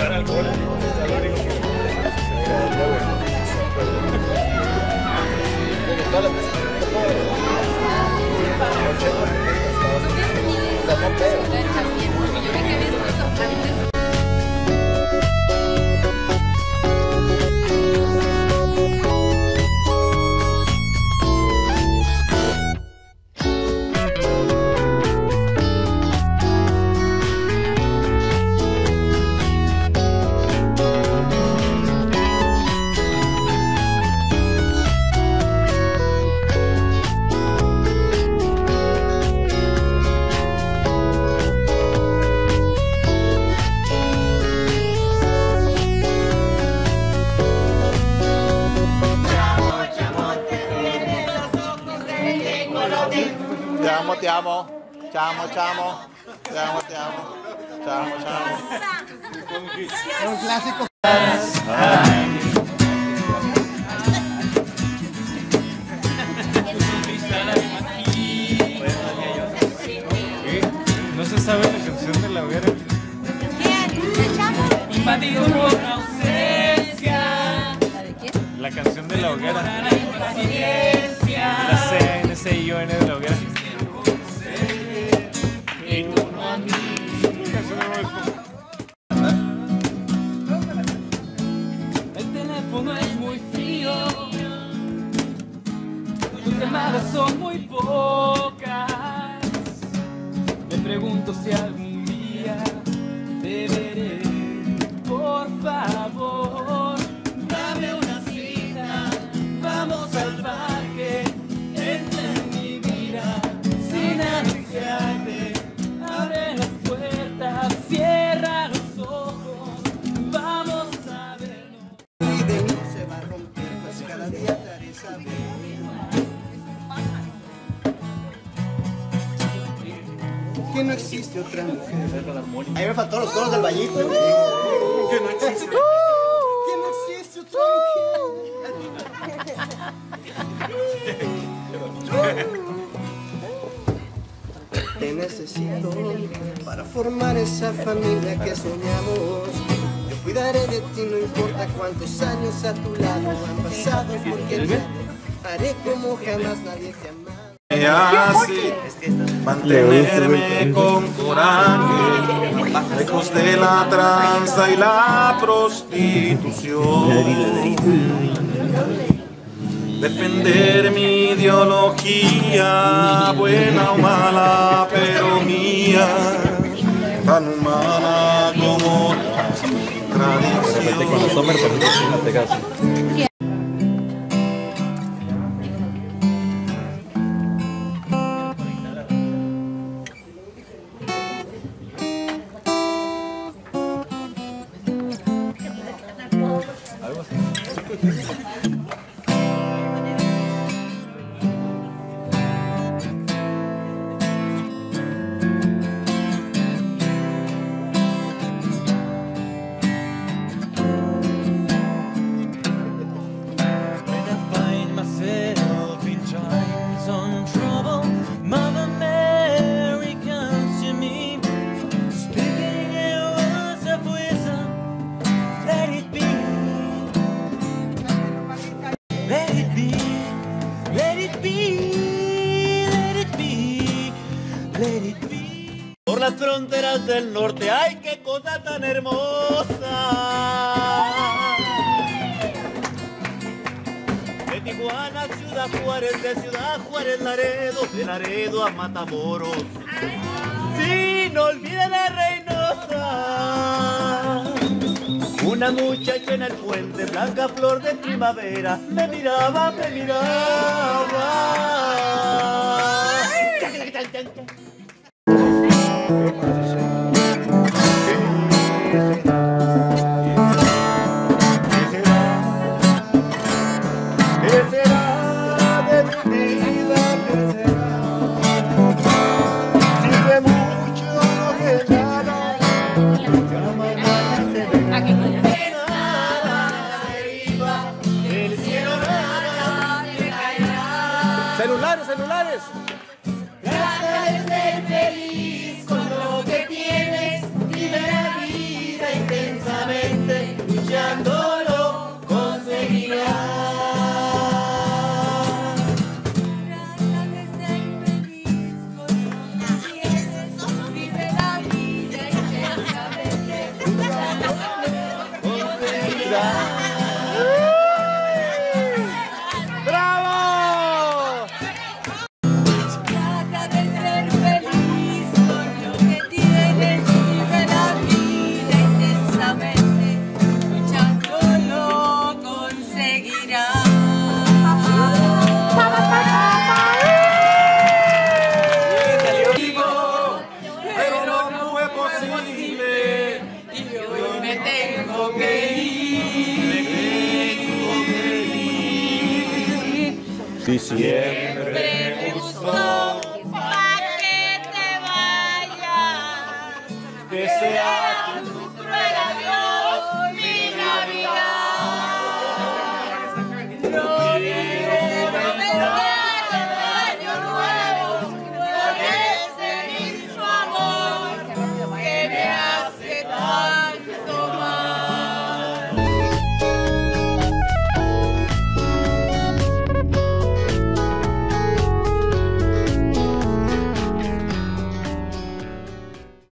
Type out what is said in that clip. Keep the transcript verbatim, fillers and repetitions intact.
llevar alcohol. Te amo, te amo. Chamo, chamo. Te amo, te amo. Chamo, chamo. Es un clásico. No se sabe la canción de la hoguera. Invadido por la ausencia. ¿La de quién? La canción de la hoguera. La impaciencia. La C N C I O N de la hoguera. Y tú no a mí. El teléfono es muy frío. Tus llamadas son muy pocas. Me pregunto si algún día te veré. Por favor, dame una cita. Vamos al parque. Entra en mi vida sin anunciarte. Abre las puertas, cierra los ojos. Vamos a vernos. Y de mí se va a romper, pues cada día te haré saber que no existe otra mujer. A mí me faltó los coros del vallito. Que no existe. Que no existe otra mujer. Te necesito para formar esa familia que soñamos. Yo cuidaré de ti, no importa cuántos años a tu lado han pasado, porque ya haré como jamás nadie te amó. Y así mantenerme con coraje, lejos de la tranza y la prostitución. Defender mi ideología, buena o mala, pero mía, tan humana como tradición. Por las fronteras del norte, ¡ay, qué cosa tan hermosa! De Tijuana a Ciudad Juárez, de Ciudad Juárez Laredo, de Laredo a Matamoros. ¡Sí, no olviden a Reynosa! Una muchacha en el puente, blanca flor de primavera, me miraba, me miraba. ¿Qué será de mi vida? ¿Qué será? Si fue mucho, no sé nada. Ya mañana se verá. Nada deriva, del cielo nada te caerá. Celulares, celulares. Trata de ser feliz con lo que tienes. Vive la vida intensa. intensamente, luchándolo conseguirá. ¡Bravo! Trata de ser feliz con lo que tienes, vive la vida intensamente, luchando lo conseguirás. Pero no fue posible y hoy me tengo que ir. Si siempre Siempre me gustó pa' que te vayas. Que sea